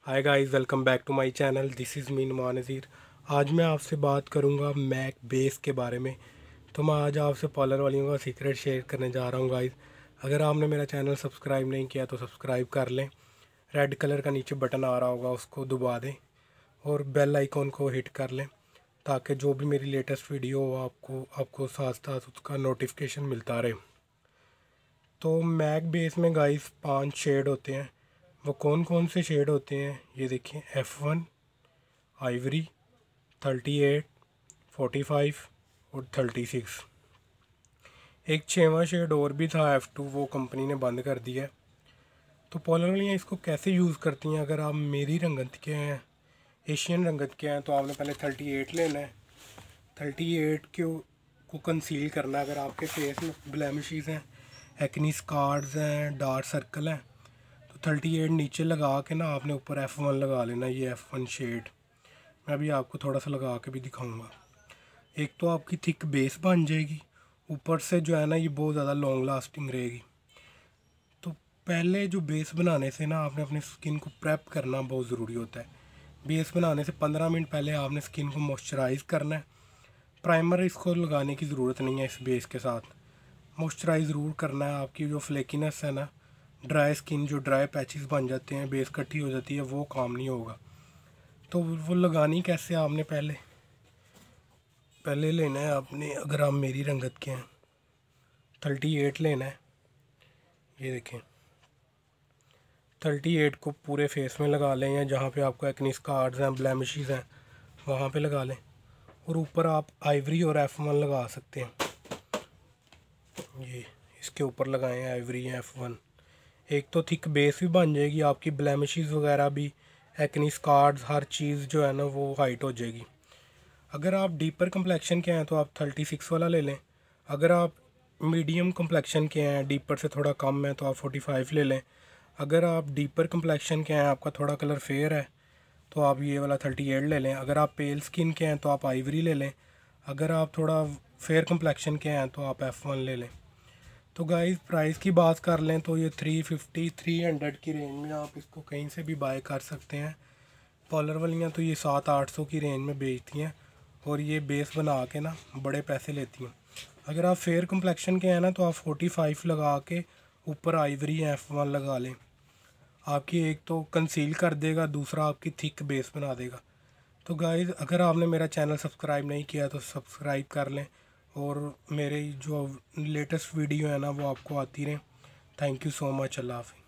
Hi guys, welcome back to my channel. This is me Numan Nazir. आज मैं आपसे बात करूंगा मैक बेस के बारे में। तो मैं आज आपसे पार्लर वालियों का सीक्रेट शेयर करने जा रहा हूं गाइस। अगर आपने मेरा चैनल सब्सक्राइब नहीं किया तो सब्सक्राइब कर लें। रेड कलर का नीचे बटन आ रहा होगा, उसको दबा दें और बेल आइकॉन को हिट कर लें, ताकि जो भी मेरी लेटेस्ट वीडियो हो आपको साथ साथ उसका नोटिफिकेशन मिलता रहे। तो मैक बेस में गाइस 5 शेड होते हैं। वो कौन कौन से शेड होते हैं ये देखिए। F1, आइवरी, 38, 45 और 36। एक 6वां शेड और भी था F2, वो कंपनी ने बंद कर दिया है। तो पॉलरवालियाँ इसको कैसे यूज़ करती हैं? अगर आप मेरी रंगत के हैं, एशियन रंगत के हैं, तो आपने पहले 38 लेना है। 38 को कंसील करना है। अगर आपके फेस में ब्लैमिशेस हैं, एक्नी स्कार्स हैं, डार्क सर्कल हैं, तो 38 नीचे लगा के ना आपने ऊपर F1 लगा लेना। ये F1 शेड मैं अभी आपको थोड़ा सा लगा के भी दिखाऊंगा। एक तो आपकी थिक बेस बन जाएगी, ऊपर से जो है ना ये बहुत ज़्यादा लॉन्ग लास्टिंग रहेगी। तो पहले जो बेस बनाने से ना आपने अपनी स्किन को प्रेप करना बहुत ज़रूरी होता है। बेस बनाने से 15 मिनट पहले आपने स्किन को मॉइस्चराइज़ करना है। प्राइमर इसको लगाने की ज़रूरत नहीं है। इस बेस के साथ मॉइस्चराइज़ ज़रूर करना है। आपकी जो फ्लेकीनेस है ना, ड्राई स्किन, जो ड्राई पैचेस बन जाते हैं, बेस कट्टी हो जाती है, वो काम नहीं होगा। तो वो लगानी कैसे? आपने पहले लेना है आपने, अगर आप मेरी रंगत के हैं, 38 लेना है। ये देखें, 38 को पूरे फेस में लगा लें, या जहाँ पे आपको एक्नी स्कार्स हैं, ब्लैमिशेस हैं, वहाँ पे लगा लें। और ऊपर आप आइवरी और F1 लगा सकते हैं। ये इसके ऊपर लगाएं आइवरी या F1। एक तो थिक बेस भी बन जाएगी, आपकी ब्लैमिशेस वगैरह भी, एक्नी स्कार्स, हर चीज़ जो है ना वो हाइट हो जाएगी। अगर आप डीपर कम्प्लेक्शन के हैं तो आप 36 वाला ले लें। अगर आप मीडियम कम्प्लेक्शन के हैं, डीपर से थोड़ा कम है, तो आप 45 ले लें। अगर आप डीपर कम्प्लेक्शन के हैं, आपका थोड़ा कलर फेयर है, तो आप ये वाला 38 ले लें। अगर आप पेल स्किन के हैं तो आप आइवरी ले लें। अगर आप थोड़ा फेयर कम्प्लेक्शन के हैं तो आप F1 ले लें। तो गाइस, प्राइस की बात कर लें तो ये 350 300 की रेंज में आप इसको कहीं से भी बाय कर सकते हैं। पार्लर वालियाँ तो ये 700-800 की रेंज में बेचती हैं, और ये बेस बना के ना बड़े पैसे लेती हैं। अगर आप फेयर कम्प्लेक्शन के हैं ना, तो आप 45 लगा के ऊपर आइवरी F1 लगा लें। आपकी एक तो कंसील कर देगा, दूसरा आपकी थिक बेस बना देगा। तो गाइस, अगर आपने मेरा चैनल सब्सक्राइब नहीं किया तो सब्सक्राइब कर लें, और मेरे जो लेटेस्ट वीडियो है ना वो आपको आती रहे। Thank you so much. अल्लाह हाफ़िज़।